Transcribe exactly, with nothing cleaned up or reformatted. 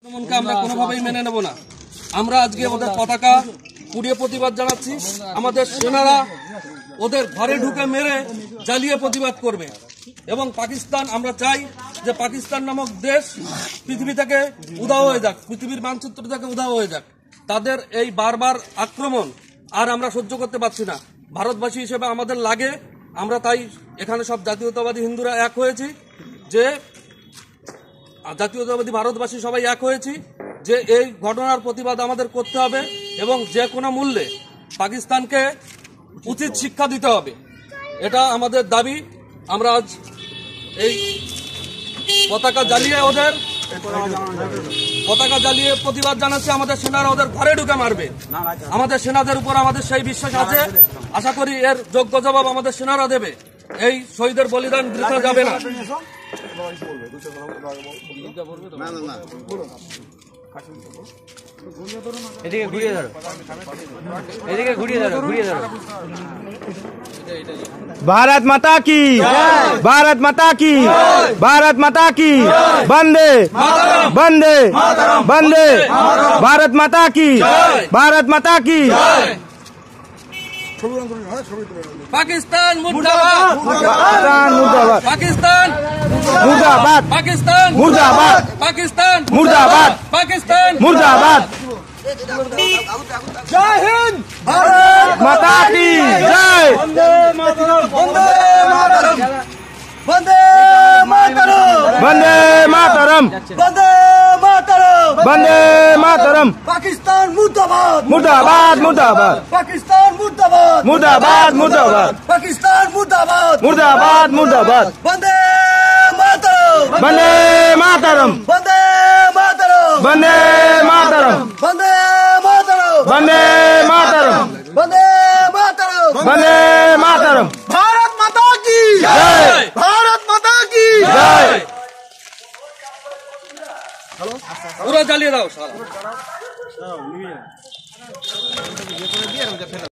আমরা কোনোভাবেই মেনে নেব না। আমরা আজকে ওদের পতাকা পুড়িয়ে প্রতিবাদ জানাচ্ছি। আমাদের সেনারা ওদের ঘরে ঢুকে মেরে জ্বালিয়ে প্রতিবাদ করবে এবং পাকিস্তান, আমরা চাই যে পাকিস্তান নামক দেশ পৃথিবী থেকে উধাও হয়ে যাক, পৃথিবীর মানচিত্র থেকে উধাও হয়ে যাক। তাদের এই বারবার আক্রমণ আর আমরা সহ্য করতে পারছি না। ভারতবাসী হিসেবে আমাদের লাগে, আমরা তাই এখানে সব জাতীয়তাবাদী হিন্দুরা এক হয়েছি যে জাতীয়তাবাদী ভারতবাসী সবাই এক হয়েছি যে এই ঘটনার প্রতিবাদ আমাদের করতে হবে এবং যে কোনো মূল্যে পাকিস্তানকে উচিত শিক্ষা দিতে হবে, এটা আমাদের দাবি। আমরা আজ এই পতাকা জ্বালিয়ে ওদের পতাকা জ্বালিয়ে প্রতিবাদ জানাচ্ছি। আমাদের সেনারা ওদের ঘরে ঢুকে মারবে। আমাদের সেনাদের উপর আমাদের সেই বিশ্বাস আছে। আশা করি এর যোগ্য জবাব আমাদের সেনারা দেবে। এই শহীদের বলিদান বৃথা যাবে না। এদিকে ঘুরিয়ে ধরো, এদিকে ঘুরিয়ে ধরো, ঘুরিয়ে ধরো। भारत माता की, भारत माता की, भारत माता की, वंदे वंदे वंदे, भारत माता की, भारत माता की। पाकिस्तान मुर्दाबाद, पाकिस्तान मुर्दाबाद, पाकिस्तान मुर्दाबाद, पाकिस्तान मुर्दाबाद, पाकिस्तान मुर्दाबाद, पाकिस्तान मुर्दाबाद। जय हिंद, भारत माता की जय। वंदे मातरम, वंदे मातरम, वंदे मातरम, वंदे मातरम, वंदे मातरम। वंदे मातरम। पाकिस्तान मुर्दाबाद, मुर्दाबाद, मुर्दाबाद, पाकिस्तान मुर्दाबाद, मुर्दाबाद, मुर्दाबाद, पाकिस्तान मुर्दाबाद, मुर्दाबाद, मुर्दाबाद। वंदे मातरम, वंदे मातरम, वंदे मातरम, वंदे मातरम, वंदे मातरम, वंदे मातरम, वंदे मातरम। वंदे मातरम। भारत माता की जय, भारत माता की जय। पूरा জ্বালিয়ে দাও সারা।